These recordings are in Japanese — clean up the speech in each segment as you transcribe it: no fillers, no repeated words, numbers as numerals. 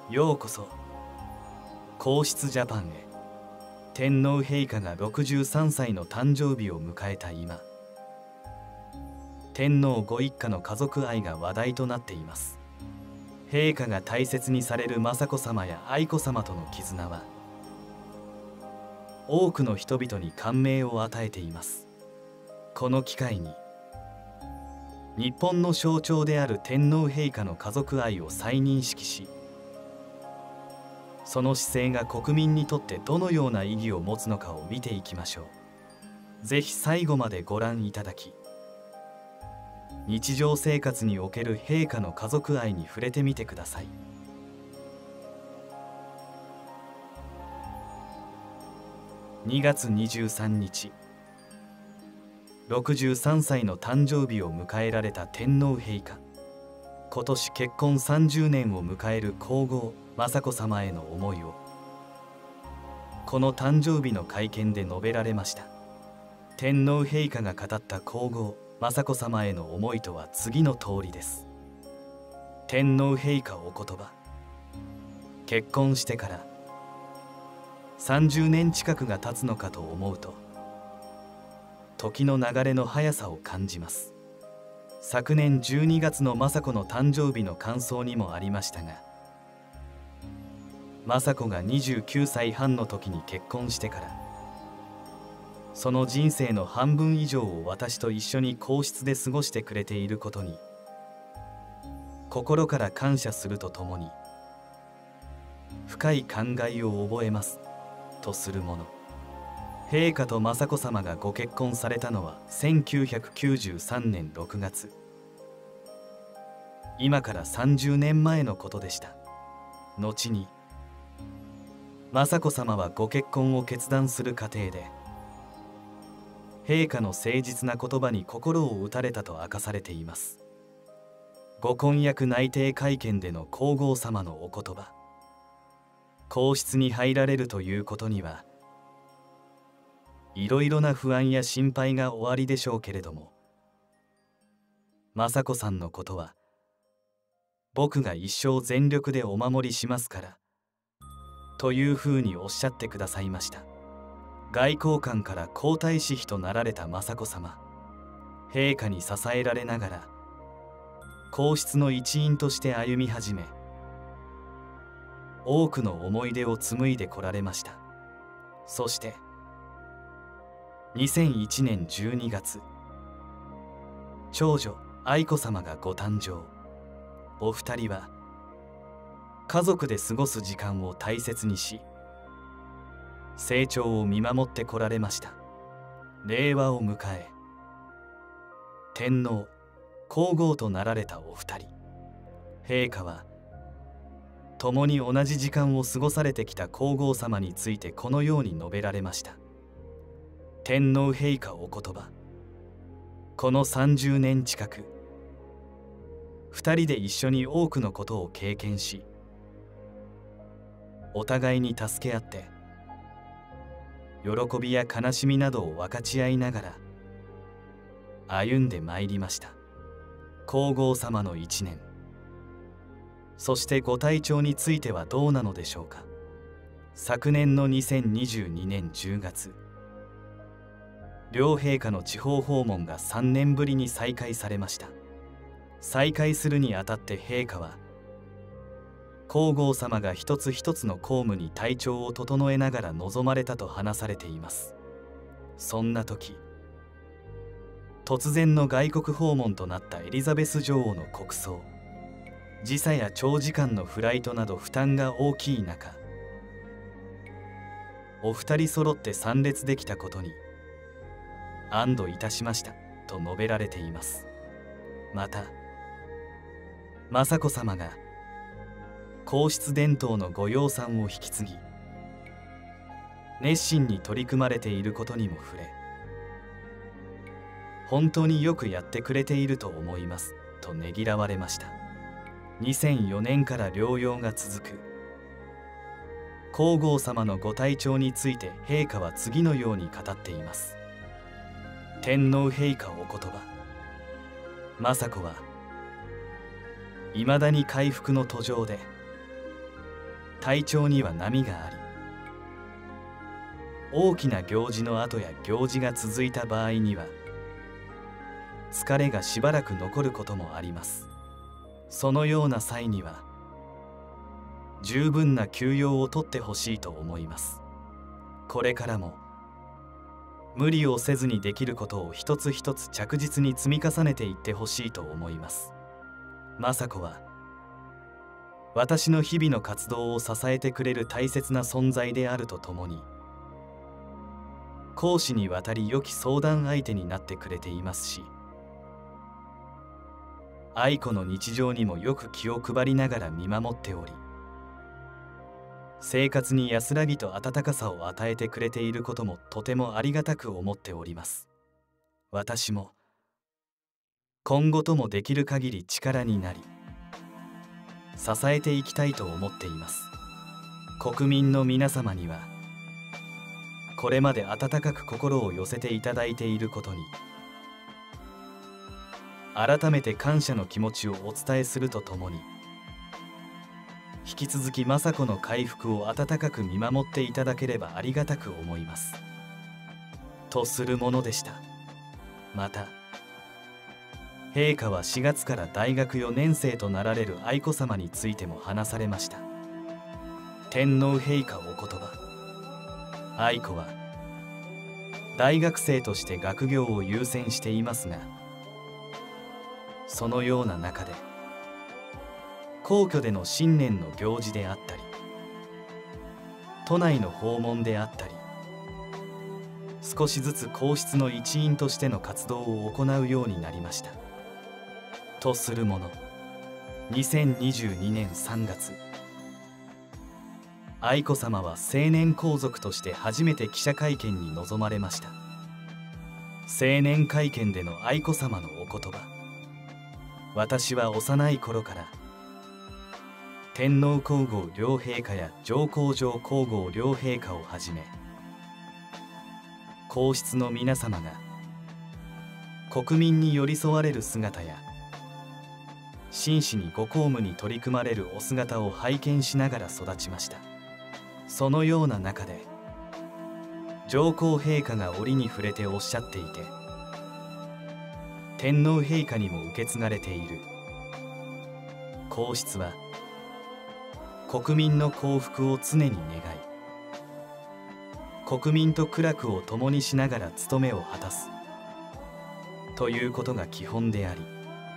ようこそ皇室ジャパンへ。天皇陛下が63歳の誕生日を迎えた今、天皇ご一家の家族愛が話題となっています。陛下が大切にされる雅子さまや愛子さまとの絆は多くの人々に感銘を与えています。この機会に日本の象徴である天皇陛下の家族愛を再認識し、その姿勢が国民にとってどのような意義を持つのかを見ていきましょう。ぜひ最後までご覧いただき、日常生活における陛下の家族愛に触れてみてください。2月23日、63歳の誕生日を迎えられた天皇陛下。今年結婚30年を迎える皇后雅子さまへの思いをこの誕生日の会見で述べられました。天皇陛下が語った皇后雅子さまへの思いとは次の通りです。天皇陛下お言葉。結婚してから30年近くが経つのかと思うと、時の流れの速さを感じます。昨年12月の雅子の誕生日の感想にもありましたが、雅子が29歳半の時に結婚してから、その人生の半分以上を私と一緒に皇室で過ごしてくれていることに心から感謝するとともに深い感慨を覚えますとするもの。陛下と雅子さまがご結婚されたのは1993年6月。今から30年前のことでした。後に雅子さまはご結婚を決断する過程で、陛下の誠実な言葉に心を打たれたと明かされています。ご婚約内定会見での皇后さまのお言葉。皇室に入られるということにはいろいろな不安や心配がおありでしょうけれども、雅子さんのことは僕が一生全力でお守りしますからというふうにおっしゃってくださいました。外交官から皇太子妃となられた雅子さま。陛下に支えられながら皇室の一員として歩み始め、多くの思い出を紡いでこられました。そして2001年12月、長女愛子さまがご誕生。お二人は家族で過ごす時間を大切にし、成長を見守ってこられました。令和を迎え、天皇皇后となられたお二人。陛下は共に同じ時間を過ごされてきた皇后さまについてこのように述べられました。天皇陛下お言葉。この30年近く、二人で一緒に多くのことを経験し、お互いに助け合って、喜びや悲しみなどを分かち合いながら歩んでまいりました。皇后さまの1年、そしてご体調についてはどうなのでしょうか。昨年の2022年10月、両陛下の地方訪問が3年ぶりに再開されました。再開するにあたって陛下は、皇后さまが一つ一つの公務に体調を整えながら臨まれたと話されています。そんな時、突然の外国訪問となったエリザベス女王の国葬。時差や長時間のフライトなど負担が大きい中、お二人揃って参列できたことに安堵いたしましたと述べられています。また、雅子さまが皇室伝統のご養蚕を引き継ぎ、熱心に取り組まれていることにも触れ、本当によくやってくれていると思いますとねぎらわれました。2004年から療養が続く皇后さまのご体調について、陛下は次のように語っています。天皇陛下お言葉。雅子はいまだに回復の途上で、 体調には波があり、大きな行事の後や行事が続いた場合には疲れがしばらく残ることもあります。そのような際には十分な休養をとってほしいと思います。これからも無理をせずにできることを一つ一つ着実に積み重ねていってほしいと思います。雅子は私の日々の活動を支えてくれる大切な存在であるとともに、公私にわたり良き相談相手になってくれていますし、愛子の日常にもよく気を配りながら見守っており、生活に安らぎと温かさを与えてくれていることもとてもありがたく思っております。私も今後ともできる限り力になり支えていきたいと思っています。国民の皆様にはこれまで温かく心を寄せていただいていることに改めて感謝の気持ちをお伝えするとともに、引き続き雅子の回復を温かく見守っていただければありがたく思いますとするものでした。また陛下は4月から大学4年生となられる愛子さまについても話されました。天皇陛下お言葉。愛子は大学生として学業を優先していますが、そのような中で皇居での新年の行事であったり、都内の訪問であったり、少しずつ皇室の一員としての活動を行うようになりましたとするもの。2022年3月、愛子さまは成年皇族として初めて記者会見に臨まれました。成年会見での愛子さまのお言葉。私は幼い頃から天皇皇后両陛下や上皇上皇后両陛下をはじめ、皇室の皆様が国民に寄り添われる姿や真摯にご公務に取り組まれるお姿を拝見しながら育ちました。そのような中で上皇陛下が折に触れておっしゃっていて、天皇陛下にも受け継がれている皇室は国民の幸福を常に願い、国民と苦楽を共にしながら務めを果たすということが基本であり、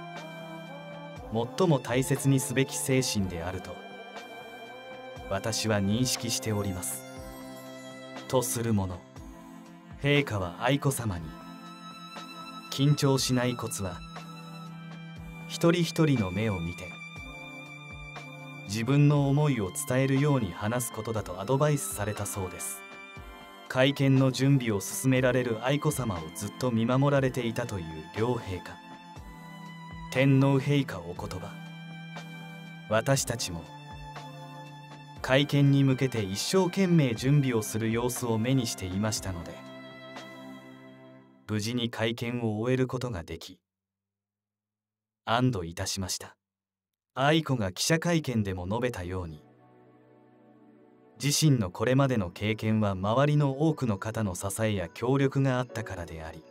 最も大切にすべき精神であると私は認識しておりますとするもの。陛下は愛子さまに緊張しないコツは一人一人の目を見て自分の思いを伝えるように話すことだとアドバイスされたそうです。会見の準備を進められる愛子さまをずっと見守られていたという両陛下。天皇陛下お言葉。私たちも会見に向けて一生懸命準備をする様子を目にしていましたので、無事に会見を終えることができ安堵いたしました。愛子が記者会見でも述べたように、自身のこれまでの経験は周りの多くの方の支えや協力があったからであり、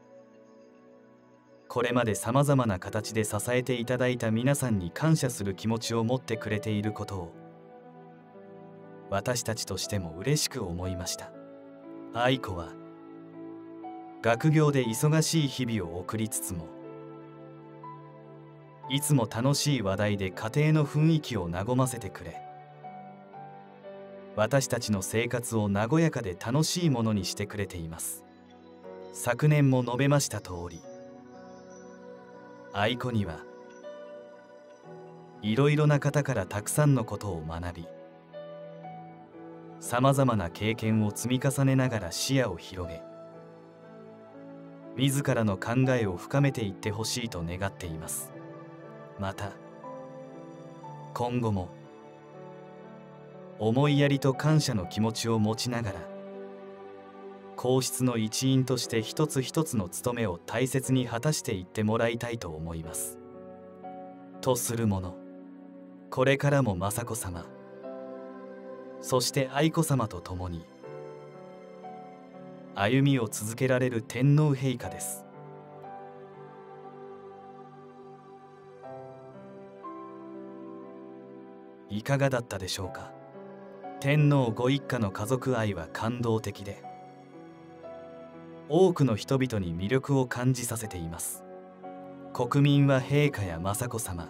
これまでさまざまな形で支えていただいた皆さんに感謝する気持ちを持ってくれていることを私たちとしても嬉しく思いました。愛子は学業で忙しい日々を送りつつも、いつも楽しい話題で家庭の雰囲気を和ませてくれ、私たちの生活を和やかで楽しいものにしてくれています。昨年も述べました通り、愛子にはいろいろな方からたくさんのことを学び、さまざまな経験を積み重ねながら視野を広げ、自らの考えを深めていってほしいと願っています。また今後も思いやりと感謝の気持ちを持ちながら、皇室の一員として一つ一つの務めを大切に果たしていってもらいたいと思いますとするもの。これからも雅子さま、 そして愛子さまと共に歩みを続けられる天皇陛下です。いかがだったでしょうか。天皇ご一家の家族愛は感動的で、多くの人々に魅力を感じさせています。国民は陛下や雅子さま、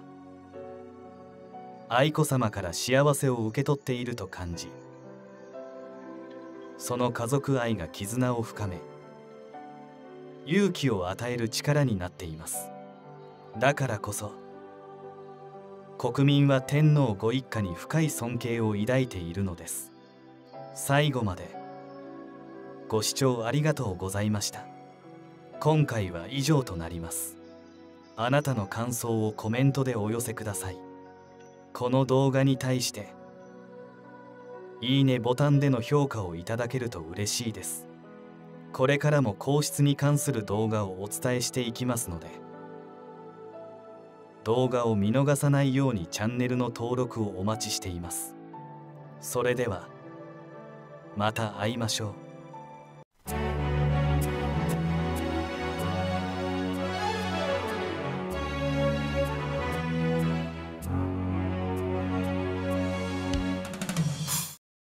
愛子さまから幸せを受け取っていると感じ、その家族愛が絆を深め、勇気を与える力になっています。だからこそ国民は天皇ご一家に深い尊敬を抱いているのです。最後までご視聴ありがとうございました。今回は以上となります。あなたの感想をコメントでお寄せください。この動画に対していいねボタンでの評価をいただけると嬉しいです。これからも皇室に関する動画をお伝えしていきますので、動画を見逃さないようにチャンネルの登録をお待ちしています。それではまた会いましょう。